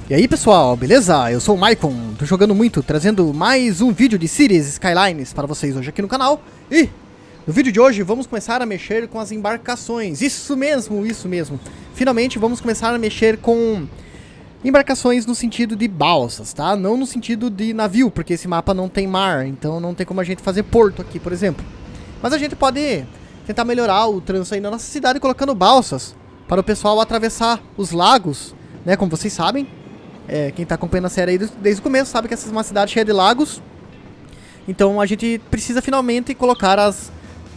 E aí pessoal, beleza? Eu sou o Maicon, tô jogando muito, trazendo mais um vídeo de Cities Skylines para vocês hoje aqui no canal. E no vídeo de hoje vamos começar a mexer com as embarcações, isso mesmo. Finalmente vamos começar a mexer com embarcações no sentido de balsas, tá? Não no sentido de navio, porque esse mapa não tem mar, então não tem como a gente fazer porto aqui, por exemplo. Mas a gente pode tentar melhorar o trânsito aí na nossa cidade colocando balsas para o pessoal atravessar os lagos, né? Como vocês sabem. Quem tá acompanhando a série aí desde o começo sabe que essa é uma cidade cheia de lagos. Então a gente precisa finalmente colocar as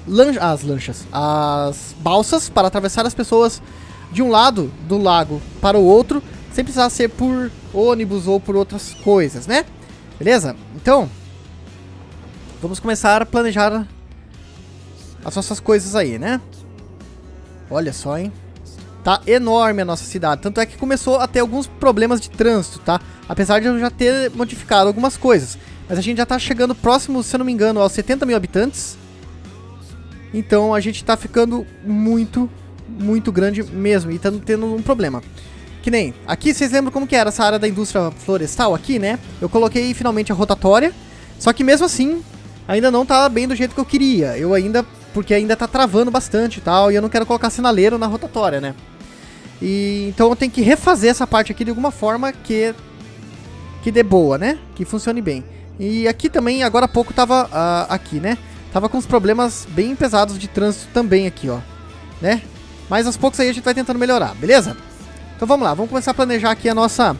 balsas para atravessar as pessoas de um lado do lago para o outro, sem precisar ser por ônibus ou por outras coisas, né? Beleza? Então, vamos começar a planejar as nossas coisas aí, né? Olha só, hein? Tá enorme a nossa cidade, tanto é que começou a ter alguns problemas de trânsito, tá? Apesar de eu já ter modificado algumas coisas. Mas a gente já tá chegando próximo, se eu não me engano, aos 70 mil habitantes. Então a gente tá ficando muito grande mesmo, e tá tendo um problema. Que nem, aqui vocês lembram como que era essa área da indústria florestal aqui, né? Eu coloquei finalmente a rotatória, só que mesmo assim, ainda não tá bem do jeito que eu queria. Porque ainda tá travando bastante e tal, e eu não quero colocar sinaleiro na rotatória, né? Então eu tenho que refazer essa parte aqui de alguma forma que dê boa, né? Que funcione bem. E aqui também, agora há pouco tava aqui, né? Tava com uns problemas bem pesados de trânsito também aqui, ó, né? Mas aos poucos aí a gente vai tentando melhorar, beleza? Então vamos lá, vamos começar a planejar aqui nossas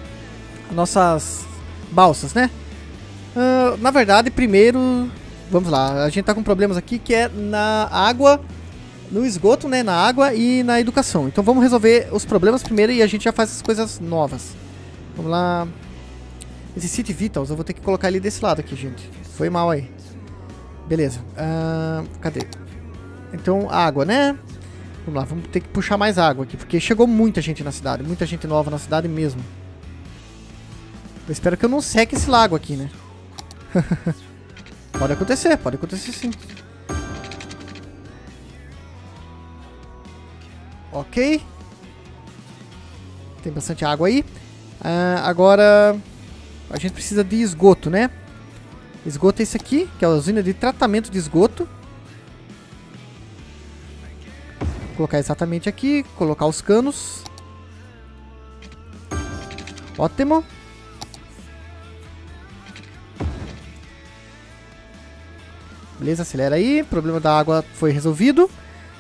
balsas, né? Na verdade, primeiro, vamos lá, a gente tá com problemas aqui que é na água, no esgoto, né? Na água e na educação. Então vamos resolver os problemas primeiro e a gente já faz as coisas novas. Vamos lá. Esse City Vitals eu vou ter que colocar ele desse lado aqui, gente. Foi mal aí. Beleza. Cadê? Então, água, né? Vamos lá, vamos ter que puxar mais água aqui, porque chegou muita gente na cidade, muita gente nova na cidade mesmo. Eu espero que eu não seque esse lago aqui, né? Pode acontecer sim. Ok. Tem bastante água aí. Agora a gente precisa de esgoto, né? Esgoto é esse aqui, que é a usina de tratamento de esgoto. Vou colocar exatamente aqui, colocar os canos. Ótimo. Beleza, acelera aí. O problema da água foi resolvido.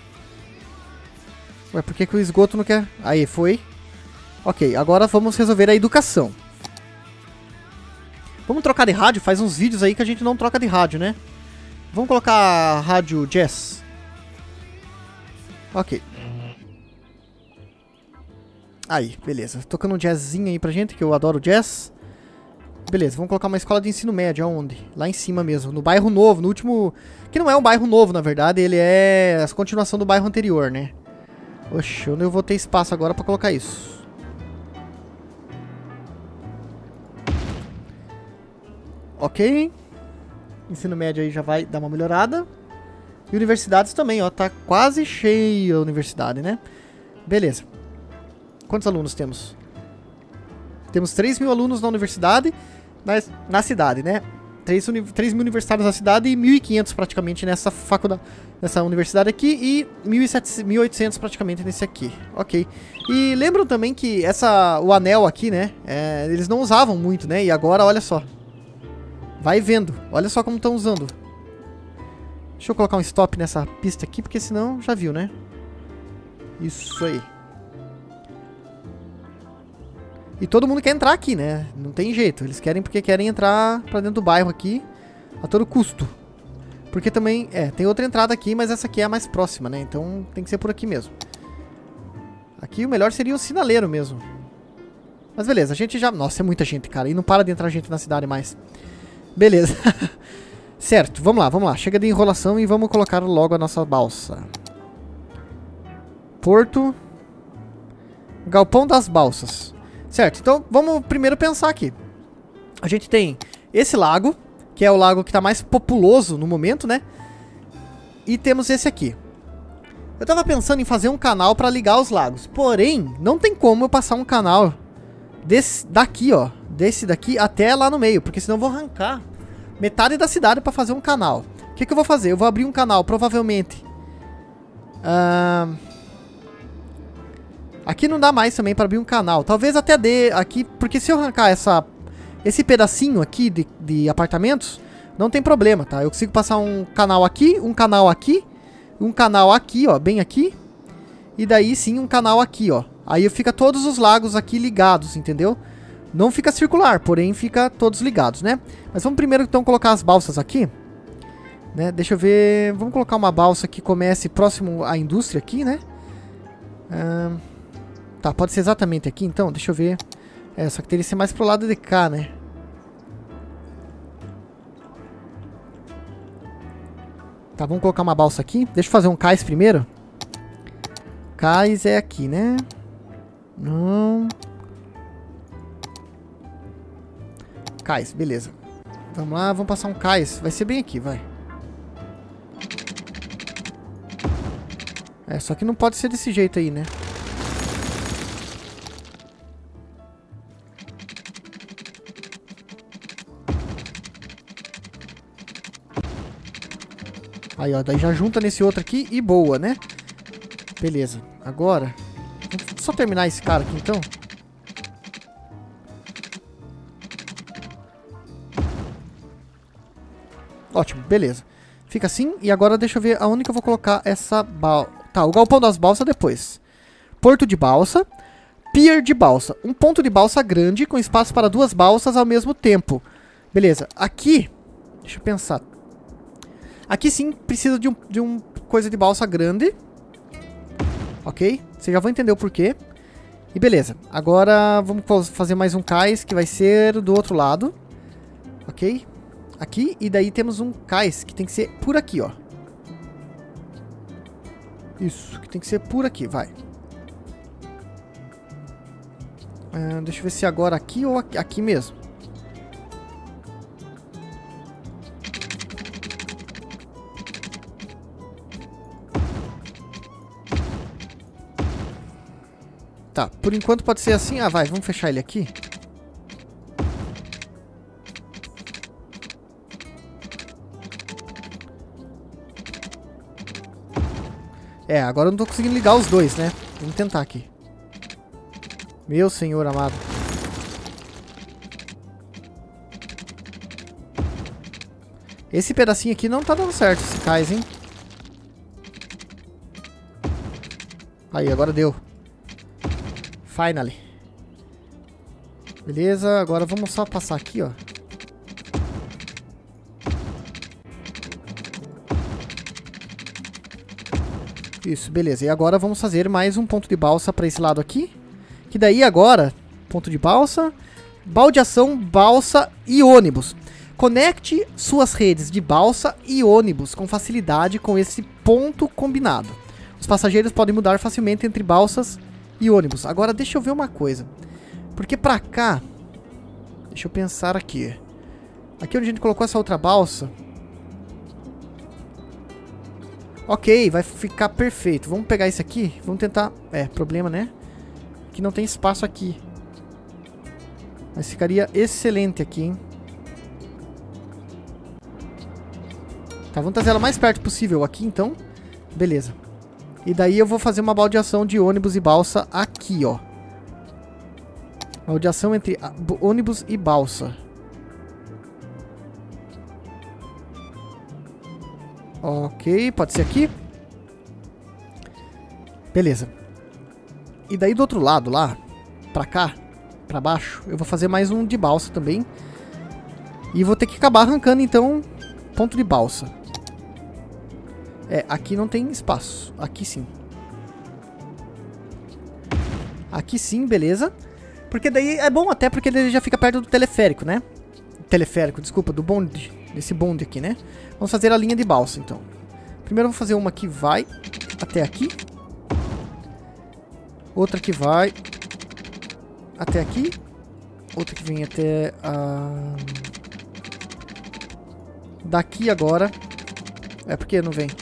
Ué, por que o esgoto não quer? Aí, foi. Ok, agora vamos resolver a educação. Vamos trocar de rádio? Faz uns vídeos aí que a gente não troca de rádio, né? Vamos colocar a rádio jazz. Ok. Aí, beleza. Tocando um jazzinho aí pra gente, que eu adoro jazz. Beleza, vamos colocar uma escola de ensino médio, aonde? Lá em cima mesmo, no bairro novo, no último... Que não é um bairro novo, na verdade, ele é a continuação do bairro anterior, né? Oxe, onde eu vou ter espaço agora pra colocar isso? Ok. Ensino médio aí já vai dar uma melhorada. E universidades também, ó, tá quase cheia a universidade, né? Beleza. Quantos alunos temos? Temos 3 mil alunos na universidade, na cidade, né? 3 mil universitários na cidade e 1.500 praticamente nessa faculdade, nessa universidade aqui, e 1.800 praticamente nesse aqui. Ok. E lembram também que o anel aqui, né? Eles não usavam muito, né? E agora, olha só. Vai vendo. Olha só como estão usando. Deixa eu colocar um stop nessa pista aqui, porque senão já viu, né? Isso aí. E todo mundo quer entrar aqui, né? Não tem jeito. Eles querem porque querem entrar pra dentro do bairro aqui a todo custo. Porque também, tem outra entrada aqui, mas essa aqui é a mais próxima, né? Então tem que ser por aqui mesmo. Aqui o melhor seria o sinaleiro mesmo. Mas beleza, a gente já... Nossa, é muita gente, cara. E não para de entrar gente na cidade mais. Beleza. Certo, vamos lá. Chega de enrolação e vamos colocar logo a nossa balsa. Porto. Galpão das balsas. Certo, então vamos primeiro pensar aqui. A gente tem esse lago, que é o lago que está mais populoso no momento, né? E temos esse aqui. Eu tava pensando em fazer um canal para ligar os lagos. Porém, não tem como eu passar um canal daqui, ó. Desse daqui até lá no meio. Porque senão eu vou arrancar metade da cidade pra fazer um canal. O que eu vou fazer? Eu vou abrir um canal, provavelmente. Aqui não dá mais também pra abrir um canal. Talvez até dê aqui, porque se eu arrancar esse pedacinho aqui de apartamentos, não tem problema, tá? Eu consigo passar um canal aqui, um canal aqui, um canal aqui, ó, bem aqui. E daí sim um canal aqui, ó. Aí fica todos os lagos aqui ligados, entendeu? Não fica circular, porém fica todos ligados, né? Mas vamos primeiro então colocar as balsas aqui, né? Deixa eu ver, vamos colocar uma balsa que comece próximo à indústria aqui, né? Tá, pode ser exatamente aqui então, deixa eu ver. Só que teria que ser mais pro lado de cá, né? Tá, vamos colocar uma balsa aqui. Deixa eu fazer um cais primeiro. Cais é aqui, né? Não. Cais, beleza. Vamos lá, vamos passar um cais. Vai ser bem aqui, vai. Só que não pode ser desse jeito aí, né? Aí, ó, daí já junta nesse outro aqui e boa, né? Beleza. Agora, vamos só terminar esse cara aqui, então. Ótimo, beleza. Fica assim, e agora deixa eu ver aonde que eu vou colocar essa balsa. Tá, o galpão das balsas depois. Porto de balsa. Pier de balsa. Um ponto de balsa grande com espaço para 2 balsas ao mesmo tempo. Beleza. Aqui, deixa eu pensar. Aqui sim precisa de um coisa de balsa grande. Ok? Vocês já vão entender o porquê. E beleza. Agora vamos fazer mais um cais que vai ser do outro lado. Ok? Aqui. E daí temos um cais que tem que ser por aqui, ó. Isso. Que tem que ser por aqui. Vai. Deixa eu ver se agora aqui ou aqui mesmo. Tá, por enquanto pode ser assim. Ah, vai, vamos fechar ele aqui. Agora eu não tô conseguindo ligar os dois, né? Vamos tentar aqui. Meu senhor amado. Esse pedacinho aqui não tá dando certo, esse cais, hein? Aí, agora deu. Finally. Beleza, agora vamos só passar aqui, ó. Isso, beleza. E agora vamos fazer mais um ponto de balsa para esse lado aqui. Que daí agora, ponto de balsa, baldeação, balsa e ônibus. Conecte suas redes de balsa e ônibus com facilidade com esse ponto combinado. Os passageiros podem mudar facilmente entre balsas e ônibus. Agora deixa eu ver uma coisa. Porque pra cá... Deixa eu pensar aqui. Aqui onde a gente colocou essa outra balsa... Ok, vai ficar perfeito. Vamos pegar esse aqui. Vamos tentar... problema, né? Que não tem espaço aqui. Mas ficaria excelente aqui, hein? Tá, vamos trazer ela mais perto possível aqui, então. Beleza. E daí eu vou fazer uma baldeação de ônibus e balsa aqui, ó. Baldeação entre ônibus e balsa. Ok, pode ser aqui. Beleza. E daí do outro lado, lá, pra cá, pra baixo, eu vou fazer mais um de balsa também. E vou ter que acabar arrancando, então, ponto de balsa. Aqui não tem espaço. Aqui sim. Aqui sim, beleza. Porque daí é bom até porque ele já fica perto do teleférico, né? Teleférico, desculpa, do bonde. Desse bonde aqui, né? Vamos fazer a linha de balsa, então. Primeiro eu vou fazer uma que vai até aqui. Outra que vai até aqui. Outra que vem até... daqui agora. Porque não vem.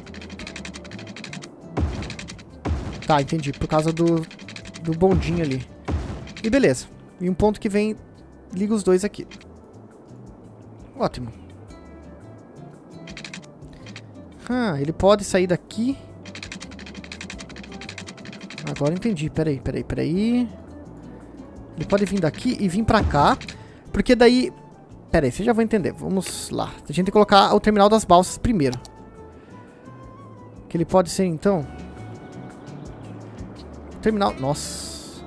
Tá, entendi. Por causa do bondinho ali. E beleza. E um ponto que vem... Liga os dois aqui. Ótimo. Ah, ele pode sair daqui. Agora entendi. Peraí. Ele pode vir daqui e vir pra cá. Porque daí... Peraí, vocês já vão entender. Vamos lá. A gente tem que colocar o terminal das balsas primeiro. Que ele pode ser, então... Terminal... Nossa.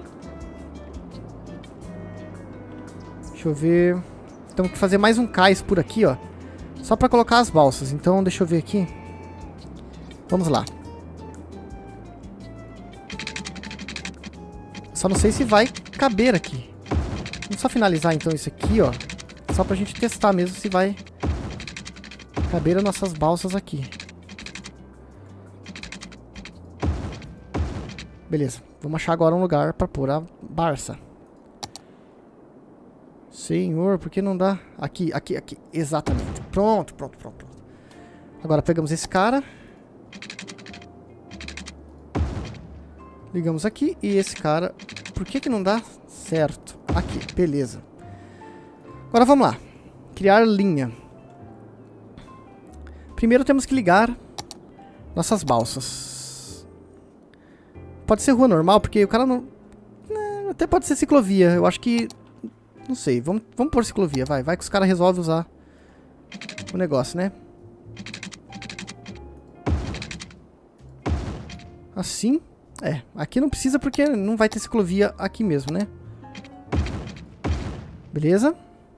Deixa eu ver... Temos que fazer mais um cais por aqui, ó. Só pra colocar as balsas. Então, deixa eu ver aqui. Vamos lá. Só não sei se vai caber aqui. Vamos só finalizar, então, isso aqui, ó. Só pra gente testar mesmo se vai caber as nossas balsas aqui. Beleza. Vamos achar agora um lugar pra pôr a Barça. Senhor, por que não dá? Aqui. Exatamente. Pronto. Agora pegamos esse cara. Ligamos aqui. E esse cara... Por que não dá certo? Aqui, beleza. Agora vamos lá. Criar linha. Primeiro temos que ligar nossas balsas. Pode ser rua normal, porque o cara não... Até pode ser ciclovia. Eu acho que... Não sei, vamos pôr ciclovia, vai que os caras resolvem usar o negócio, né? Assim? É, aqui não precisa porque não vai ter ciclovia aqui mesmo, né? Beleza?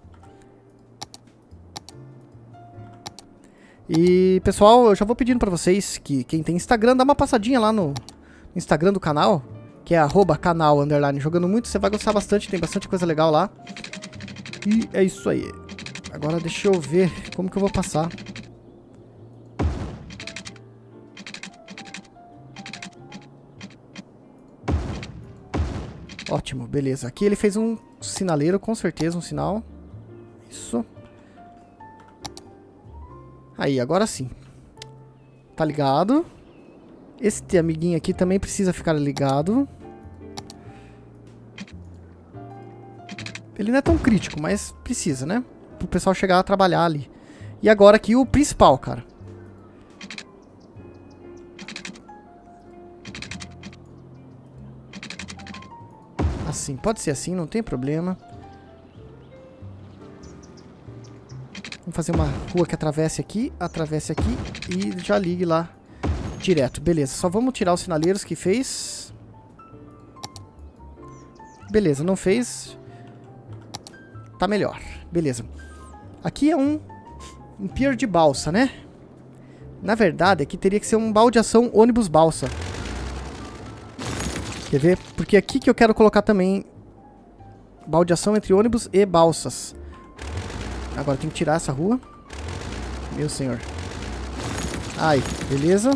E, pessoal, eu já vou pedindo pra vocês que quem tem Instagram, dá uma passadinha lá no Instagram do canal, que é @canal_jogando muito, você vai gostar bastante, tem bastante coisa legal lá. E é isso aí. Agora deixa eu ver como que eu vou passar. Ótimo, beleza. Aqui ele fez um sinaleiro, com certeza, um sinal. Isso. Aí, agora sim. Tá ligado. Esse amiguinho aqui também precisa ficar ligado. Ele não é tão crítico, mas precisa, né? Pro pessoal chegar a trabalhar ali. E agora aqui o principal, cara. Assim, pode ser assim, não tem problema. Vamos fazer uma rua que atravesse aqui e já ligue lá direto. Beleza, só vamos tirar os sinaleiros que fez. Beleza, não fez. Tá melhor. Beleza. Aqui é um pier de balsa, né? Na verdade, aqui teria que ser um baldeação ônibus balsa. Quer ver? Porque aqui que eu quero colocar também baldeação entre ônibus e balsas. Agora tem que tirar essa rua. Meu senhor. Aí, beleza.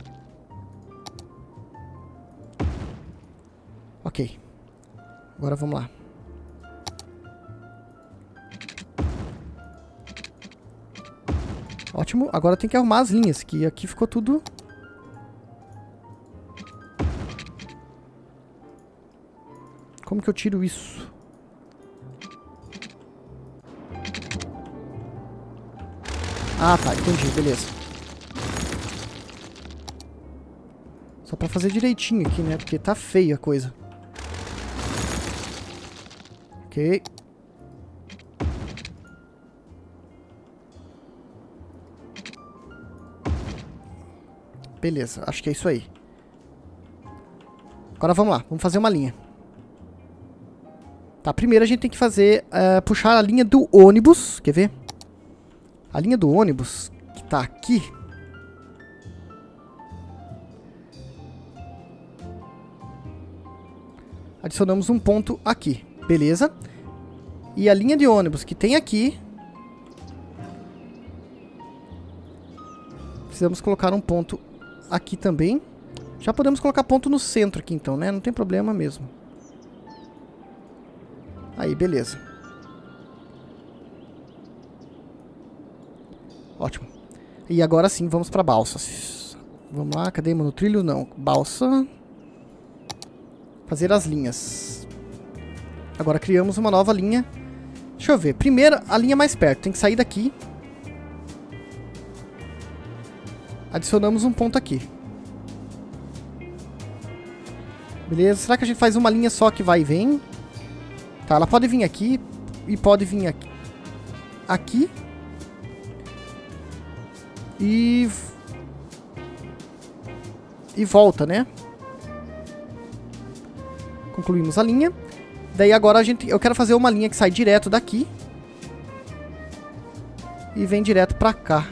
Ok. Agora vamos lá. Ótimo. Agora tem que arrumar as linhas, que aqui ficou tudo... Como que eu tiro isso? Ah, tá. Entendi. Beleza. Só pra fazer direitinho aqui, né? Porque tá feia a coisa. Ok. Beleza. Acho que é isso aí. Agora vamos lá. Vamos fazer uma linha. Tá, primeiro a gente tem que fazer, puxar a linha do ônibus, quer ver? A linha do ônibus, que tá aqui. Adicionamos um ponto aqui, beleza? E a linha de ônibus que tem aqui, precisamos colocar um ponto aqui também. Já podemos colocar ponto no centro aqui então, né? Não tem problema mesmo. Aí, beleza. Ótimo. E agora sim, vamos para balsas. Vamos lá, cadê monotrilho? Não, balsa. Fazer as linhas. Agora criamos uma nova linha. Deixa eu ver. Primeiro, a linha mais perto. Tem que sair daqui. Adicionamos um ponto aqui. Beleza. Será que a gente faz uma linha só que vai e vem? Tá, ela pode vir aqui. E pode vir aqui. Aqui. E volta, né? Concluímos a linha. Daí agora eu quero fazer uma linha que sai direto daqui. E vem direto pra cá.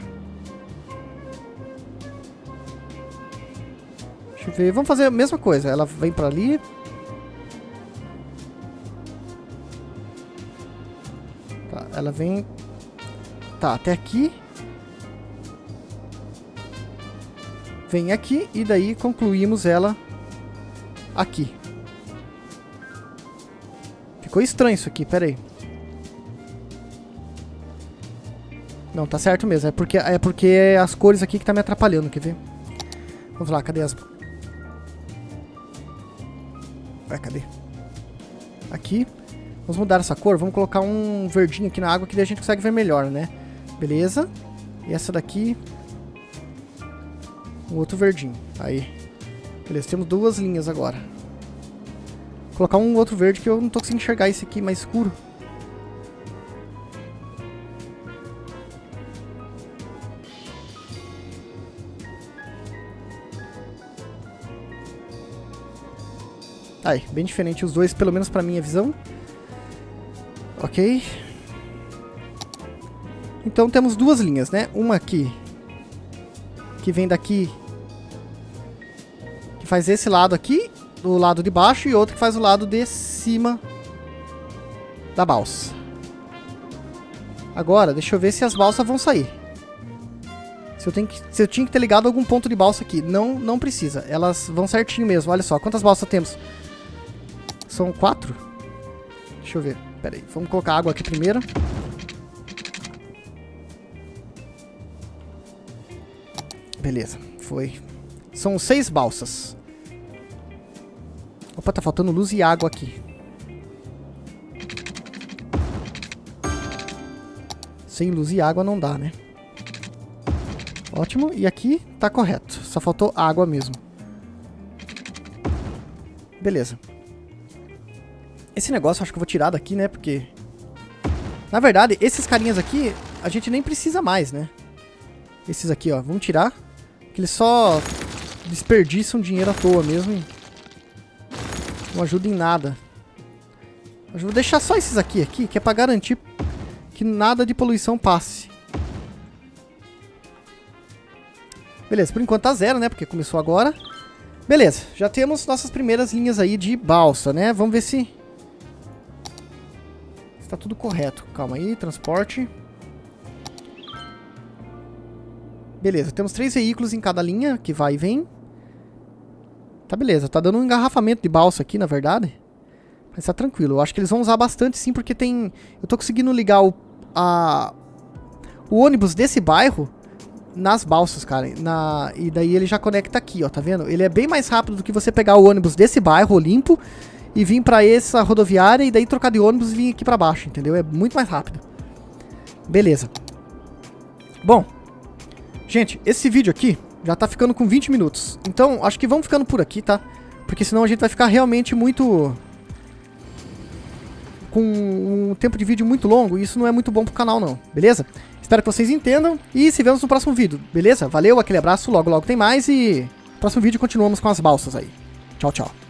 Deixa eu ver. Vamos fazer a mesma coisa. Ela vem pra ali. Tá, ela vem... Tá, até aqui. Vem aqui e daí concluímos ela aqui. Ficou estranho isso aqui, pera aí. Não, tá certo mesmo. É porque as cores aqui que tá me atrapalhando, quer ver? Vamos lá, cadê as... Ué, cadê? Aqui. Vamos mudar essa cor. Vamos colocar um verdinho aqui na água que daí a gente consegue ver melhor, né? Beleza. E essa daqui... Um outro verdinho. Aí. Beleza, temos duas linhas agora. Vou colocar um outro verde que eu não tô conseguindo enxergar esse aqui mais escuro. Aí, bem diferente os dois, pelo menos pra minha visão. Ok. Então temos duas linhas, né? Uma aqui, que vem daqui, que faz esse lado aqui, do lado de baixo, e outra que faz o lado de cima da balsa. Agora, deixa eu ver se as balsas vão sair. Se eu tinha que ter ligado algum ponto de balsa aqui. Não precisa, elas vão certinho mesmo. Olha só, quantas balsas temos? São 4? Deixa eu ver, pera aí, vamos colocar água aqui primeiro. Beleza, foi. São 6 balsas. Opa, tá faltando luz e água aqui. Sem luz e água não dá, né? Ótimo, e aqui tá correto. Só faltou água mesmo. Beleza. Esse negócio eu acho que eu vou tirar daqui, né? Porque... Na verdade, esses carinhas aqui, a gente nem precisa mais, né? Esses aqui, ó, vamos tirar. Que eles só desperdiçam dinheiro à toa mesmo. E não ajudam em nada. Eu vou deixar só esses aqui, que é pra garantir que nada de poluição passe. Beleza, por enquanto tá 0, né? Porque começou agora. Beleza, já temos nossas primeiras linhas aí de balsa, né? Vamos ver se tá tudo correto. Calma aí, transporte. Beleza, temos 3 veículos em cada linha, que vai e vem. Tá, beleza. Tá dando um engarrafamento de balsa aqui, na verdade. Mas tá tranquilo. Eu acho que eles vão usar bastante, sim, porque tem... Eu tô conseguindo ligar o ônibus desse bairro nas balsas, cara. E daí ele já conecta aqui, ó, tá vendo? Ele é bem mais rápido do que você pegar o ônibus desse bairro, limpo, e vir pra essa rodoviária e daí trocar de ônibus e vir aqui pra baixo, entendeu? É muito mais rápido. Beleza. Bom... Gente, esse vídeo aqui já tá ficando com 20 minutos. Então, acho que vamos ficando por aqui, tá? Porque senão a gente vai ficar realmente muito... com um tempo de vídeo muito longo. E isso não é muito bom pro canal, não. Beleza? Espero que vocês entendam. E se vemos no próximo vídeo. Beleza? Valeu, aquele abraço. Logo, logo tem mais. E no próximo vídeo continuamos com as balsas aí. Tchau, tchau.